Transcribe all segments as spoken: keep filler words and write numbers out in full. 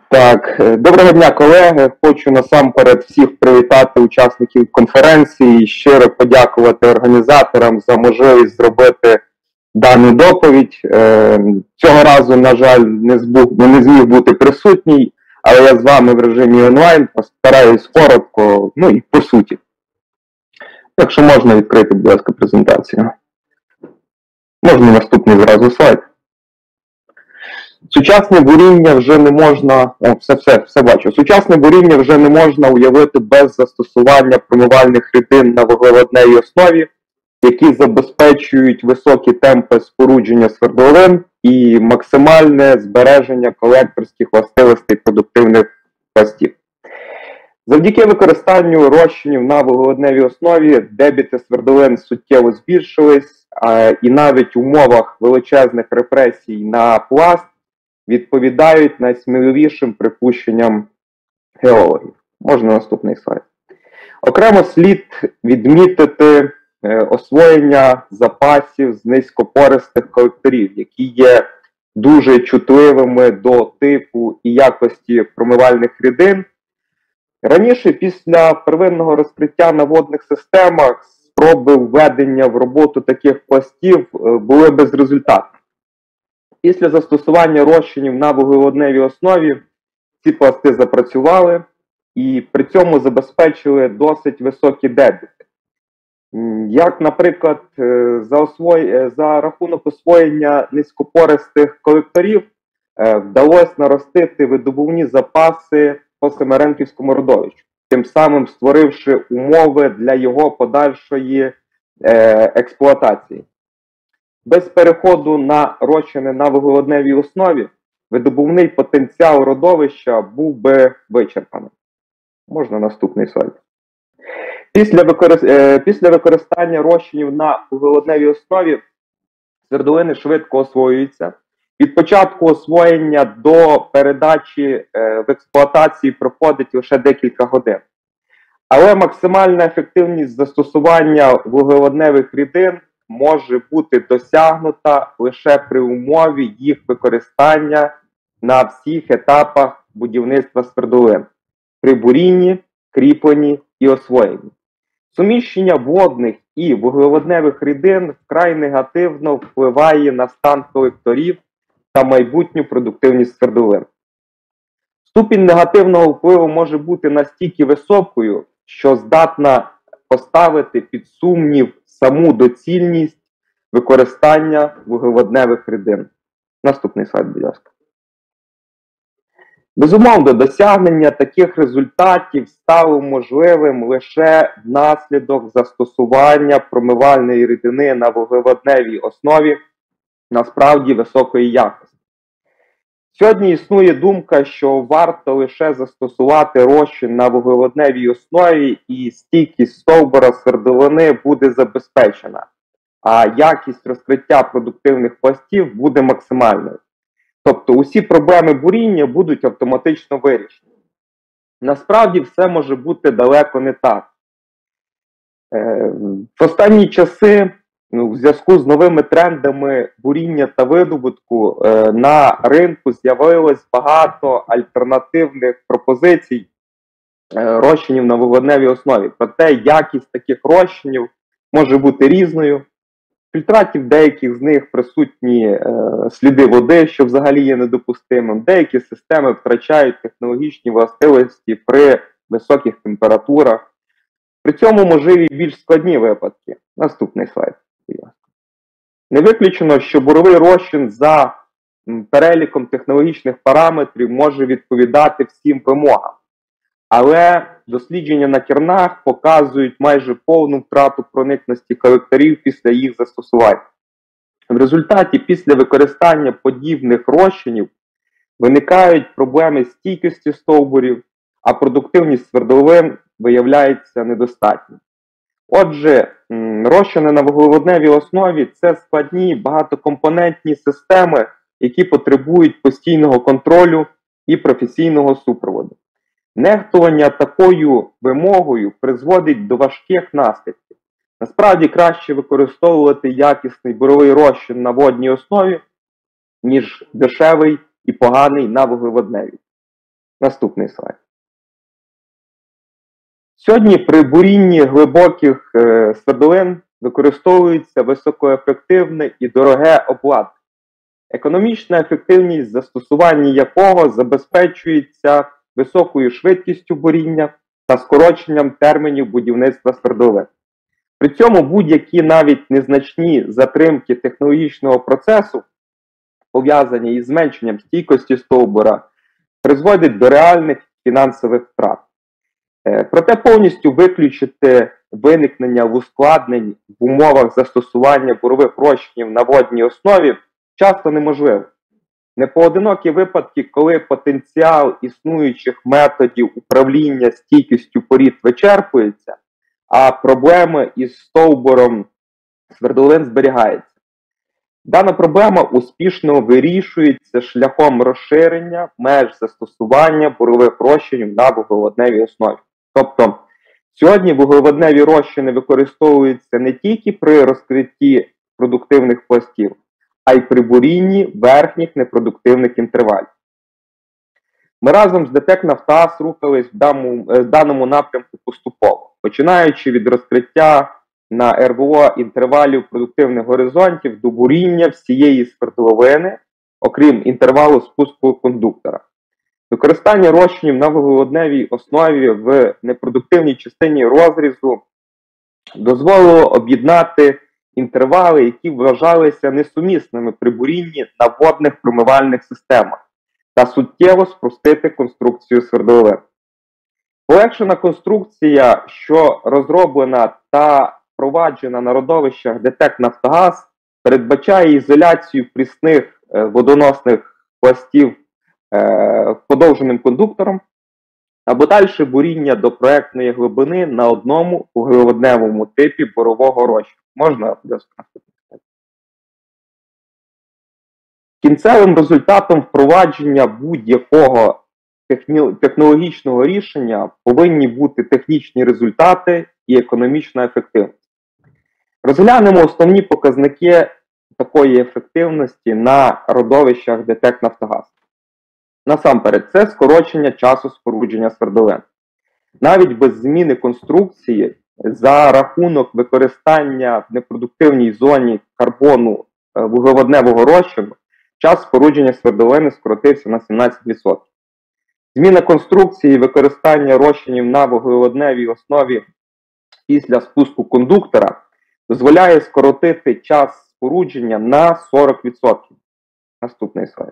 Так, е, доброго дня, колеги. Хочу насамперед всіх привітати учасників конференції і щиро подякувати організаторам за можливість зробити дану доповідь. Е, Цього разу, на жаль, не збуг, не зміг бути присутній, але я з вами в режимі онлайн постараюсь коротко, ну і по суті. Якщо можна відкрити, будь ласка, презентацію. Можна наступний зразу слайд. Сучасне буріння вже не можна, о, все, все, все бачу. Сучасне буріння вже не можна уявити без застосування промивальних рідин на вуглеводневій основі, які забезпечують високі темпи спорудження свердловин і максимальне збереження колекторських властивостей продуктивних пластів. Завдяки використанню розчинів на вуглеводневій основі дебіти свердловин суттєво збільшились, і навіть в умовах величезних репресій на пласт відповідають найсміливішим припущенням геологів. Можна наступний слайд. Окремо слід відмітити освоєння запасів з низькопористих колекторів, які є дуже чутливими до типу і якості промивальних рідин. Раніше, після первинного розкриття на водних системах, спроби введення в роботу таких пластів були безрезультатні. Після застосування розчинів на вуглеводневій основі ці пласти запрацювали і при цьому забезпечили досить високі дебіти. Як, наприклад, за, освоє... за рахунок освоєння низькопористих колекторів вдалося наростити видобувні запаси по Семеренківському родовищу, тим самим створивши умови для його подальшої експлуатації. Без переходу на розчини на вуглеводневій основі видобувний потенціал родовища був би вичерпаний. Можна наступний слайд. Після, використ... Після використання розчинів на вуглеводневій основі свердловини швидко освоюються. Від початку освоєння до передачі в експлуатації проходить лише декілька годин. Але максимальна ефективність застосування вуглеводневих рідин може бути досягнута лише при умові їх використання на всіх етапах будівництва свердловин – при бурінні, кріпленні і освоєнні. Суміщення водних і вуглеводневих рідин вкрай негативно впливає на стан колекторів та майбутню продуктивність свердловин. Ступінь негативного впливу може бути настільки високою, що здатна поставити під сумнів саму доцільність використання вуглеводневих рідин. Наступний слайд, будь ласка. Безумовно, досягнення таких результатів стало можливим лише внаслідок застосування промивальної рідини на вуглеводневій основі насправді високої якості. Сьогодні існує думка, що варто лише застосувати розчин на вуглеводневій основі і стійкість стовбура свердловини буде забезпечена, а якість розкриття продуктивних пластів буде максимальною. Тобто усі проблеми буріння будуть автоматично вирішені. Насправді все може бути далеко не так. В останні часи, в зв'язку з новими трендами буріння та видобутку, на ринку з'явилось багато альтернативних пропозицій розчинів на вуглеводневій основі. Проте якість таких розчинів може бути різною. В фільтратів деяких з них присутні е, сліди води, що взагалі є недопустимим. Деякі системи втрачають технологічні властивості при високих температурах. При цьому можливі більш складні випадки. Наступний слайд. Не виключено, що буровий розчин за переліком технологічних параметрів може відповідати всім вимогам. Але дослідження на кернах показують майже повну втрату проникності колекторів після їх застосування. В результаті, після використання подібних розчинів, виникають проблеми стійкості стовбурів, а продуктивність свердловин виявляється недостатньою. Отже, розчини на вуглеводневій основі – це складні багатокомпонентні системи, які потребують постійного контролю і професійного супроводу. Нехтування такою вимогою призводить до важких наслідків. Насправді краще використовувати якісний буровий розчин на водній основі, ніж дешевий і поганий на вуглеводневій. Наступний слайд. Сьогодні при бурінні глибоких е, свердлин використовується високоефективне і дороге обладнання, економічна ефективність застосування якого забезпечується високою швидкістю буріння та скороченням термінів будівництва свердловин. При цьому будь-які навіть незначні затримки технологічного процесу, пов'язані із зменшенням стійкості стовбура, призводять до реальних фінансових втрат. Проте повністю виключити виникнення ускладнень в умовах застосування бурових розчинів на водній основі часто неможливо. Непоодинокі випадки, коли потенціал існуючих методів управління стійкістю порід вичерпується, а проблеми із стовбуром свердловин зберігаються. Дана проблема успішно вирішується шляхом розширення меж застосування бурових розчинів на вуглеводневій основі. Тобто, сьогодні вуглеводневі розчини використовуються не тільки при розкритті продуктивних пластів, а й при бурінні верхніх непродуктивних інтервалів. Ми разом з ДТЕК «Нафтогаз» рухались в даному, в даному напрямку поступово, починаючи від розкриття на ер ве о інтервалів продуктивних горизонтів до буріння всієї свердловини, окрім інтервалу спуску кондуктора. Використання розчинів на вуглеводневій основі в непродуктивній частині розрізу дозволило об'єднати інтервали, які вважалися несумісними при бурінні на водних промивальних системах, та суттєво спростити конструкцію свердловин. Полегшена конструкція, що розроблена та впроваджена на родовищах ДТЕК «Нафтогаз», передбачає ізоляцію прісних водоносних пластів подовженим кондуктором або далі буріння до проектної глибини на одному вуглеводневому типі бурового розчину. Можна? Кінцевим результатом впровадження будь-якого технологічного рішення повинні бути технічні результати і економічна ефективність. Розглянемо основні показники такої ефективності на родовищах ДТЕК «Нафтогаз». Насамперед, це скорочення часу спорудження свердловин. Навіть без зміни конструкції, за рахунок використання в непродуктивній зоні карбону вуглеводневого розчину, час спорудження свердловини скоротився на сімнадцять відсотків. Зміна конструкції і використання розчинів на вуглеводневій основі після спуску кондуктора дозволяє скоротити час спорудження на сорок відсотків. Наступний слайд.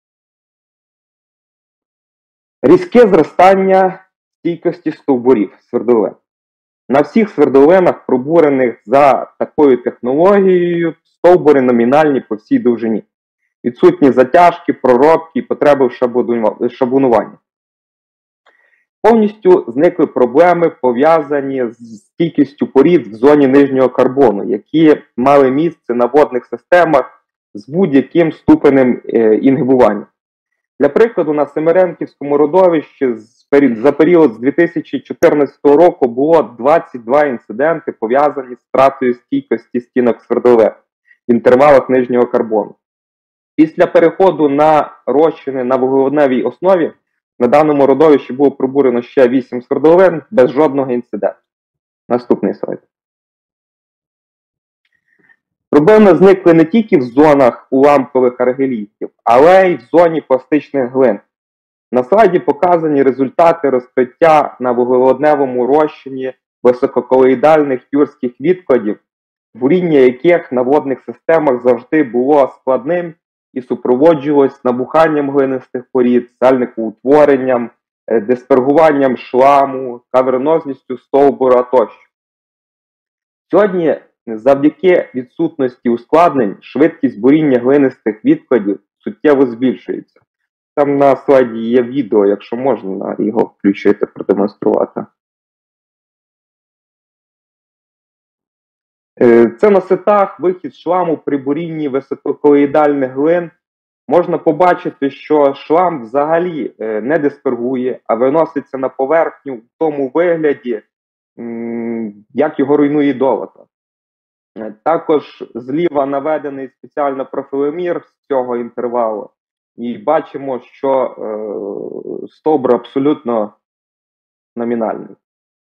Різке зростання стійкості стовбурів свердловин. На всіх свердловинах, пробурених за такою технологією, стовбури номінальні по всій довжині. Відсутні затяжки, проробки і потреби в шабунуванні. Повністю зникли проблеми, пов'язані з стійкістю порід в зоні нижнього карбону, які мали місце на водних системах з будь-яким ступенем інгибування. Для прикладу, на Семеренківському родовищі за період з дві тисячі чотирнадцятого року було двадцять два інциденти, пов'язані з втратою стійкості стінок свердловин в інтервалах нижнього карбону. Після переходу на розчини на вуглеводневій основі на даному родовищі було пробурено ще вісім свердловин без жодного інциденту. Наступний слайд. Проблеми зникли не тільки в зонах уламкових аргелітів, але й в зоні пластичних глин. На слайді показані результати розкриття на вуглеводневому розчині висококолоїдальних юрських відкладів, буріння яких на водних системах завжди було складним і супроводжувалось набуханням глинистих порід, сальникоутворенням, диспергуванням шламу, кавернозністю стовбура тощо. Сьогодні завдяки відсутності ускладнень швидкість буріння глинистих відкладів суттєво збільшується. Там на слайді є відео, якщо можна його включити, продемонструвати. Це на сетах вихід шламу при бурінні висококолоїдальних глин. Можна побачити, що шлам взагалі не диспергує, а виноситься на поверхню в тому вигляді, як його руйнує долото. Також зліва наведений спеціально профілемір з цього інтервалу. і бачимо, що е, стовбур абсолютно номінальний.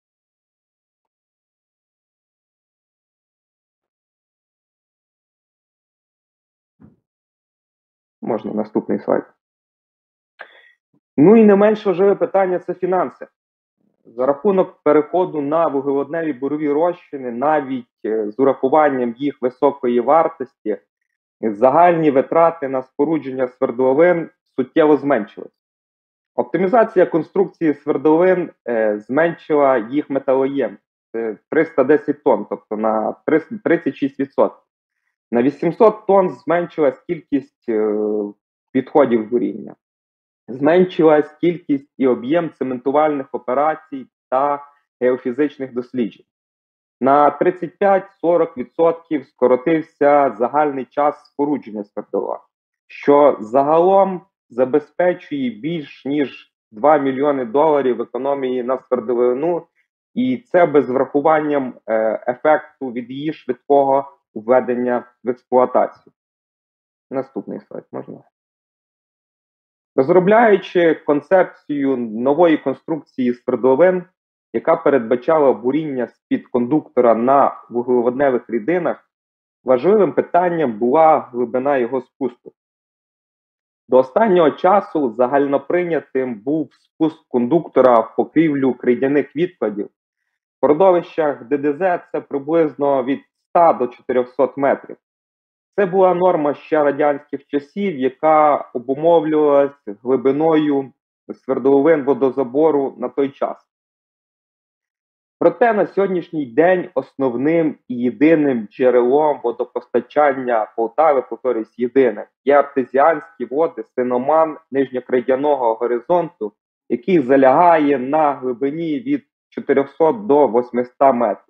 Можна наступний слайд. Ну і не менш важливе питання – це фінанси. За рахунок переходу на вуглеводневі бурові розчини, навіть з урахуванням їх високої вартості, загальні витрати на спорудження свердловин суттєво зменшилися. Оптимізація конструкції свердловин е, зменшила їх металоємність – триста десять тонн, тобто на тридцять шість відсотків. На вісімсот тонн зменшилась кількість е, відходів буріння. Зменшилась кількість і об'єм цементувальних операцій та геофізичних досліджень. На тридцять п'ять - сорок відсотків скоротився загальний час спорудження свердлова, що загалом забезпечує більш ніж два мільйони доларів економії на свердловину, і це без врахування е, ефекту від її швидкого введення в експлуатацію. Наступний слайд можна. Розробляючи концепцію нової конструкції свердловин, яка передбачала буріння з-під кондуктора на вуглеводневих рідинах, важливим питанням була глибина його спуску. До останнього часу загальноприйнятим був спуск кондуктора в покрівлю крейдяних відкладів. В родовищах Де Де Зе це приблизно від ста до чотирьохсот метрів. Це була норма ще радянських часів, яка обумовлювалась глибиною свердловин водозабору на той час. Проте на сьогоднішній день основним і єдиним джерелом водопостачання Полтави, повторюсь, єдиним, є артезіанські води Синоман нижньокрейдяного горизонту, який залягає на глибині від чотирьохсот до восьмисот метрів.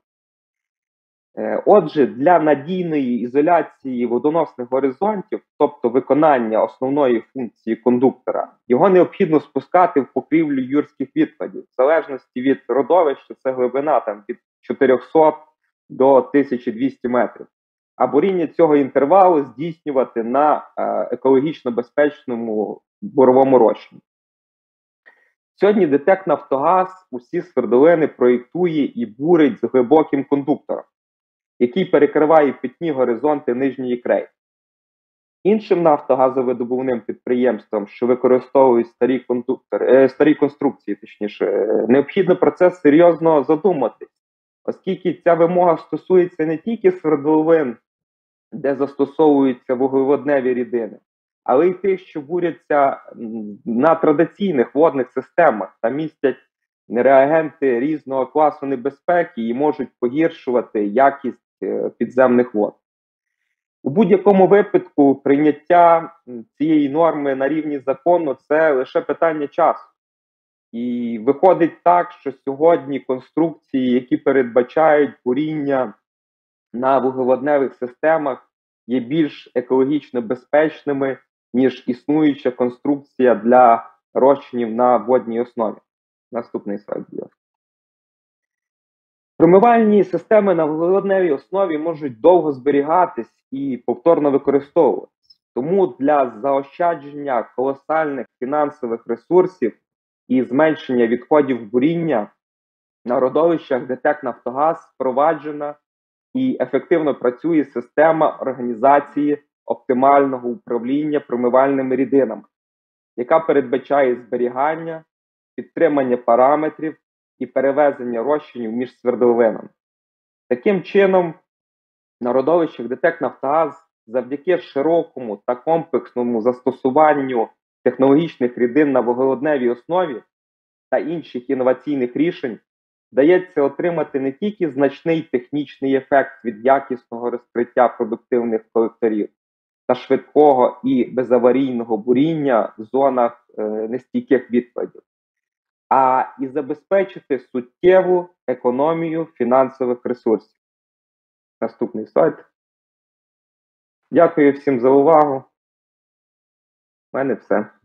Отже, для надійної ізоляції водоносних горизонтів, тобто виконання основної функції кондуктора, його необхідно спускати в покрівлю юрських відкладів. В залежності від родовища це глибина там, від чотирьохсот до тисячі двохсот метрів. А буріння цього інтервалу здійснювати на е, екологічно безпечному буровому розчині. Сьогодні ДТЕК Нафтогаз усі свердловини проєктує і бурить з глибоким кондуктором, який перекриває питні горизонти нижньої креї. Іншим нафтогазовидобувним підприємствам, що використовують старі, кондуктори, е, старі конструкції, точніше, е, необхідно про це серйозно задуматись, оскільки ця вимога стосується не тільки свердловин, де застосовуються вуглеводневі рідини, але й тих, що буряться на традиційних водних системах та містять реагенти різного класу небезпеки і можуть погіршувати якість підземних вод. У будь-якому випадку прийняття цієї норми на рівні закону – це лише питання часу. І виходить так, що сьогодні конструкції, які передбачають буріння на вуглеводневих системах, є більш екологічно безпечними, ніж існуюча конструкція для розчинів на водній основі. Наступний слайд, будь ласка. Промивальні системи на вуглеводневій основі можуть довго зберігатись і повторно використовуватись. Тому для заощадження колосальних фінансових ресурсів і зменшення відходів буріння на родовищах ДТЕК Нафтогаз впроваджена і ефективно працює система організації оптимального управління промивальними рідинами, яка передбачає зберігання, підтримання параметрів і перевезення розчинів між свердловинами. Таким чином, на родовищах ДТЕК Нафтогаз завдяки широкому та комплексному застосуванню технологічних рідин на вуглеводневій основі та інших інноваційних рішень вдається отримати не тільки значний технічний ефект від якісного розкриття продуктивних колекторів та швидкого і безаварійного буріння в зонах е, нестійких відкладів, а і забезпечити суттєву економію фінансових ресурсів. Наступний слайд. Дякую всім за увагу. У мене все.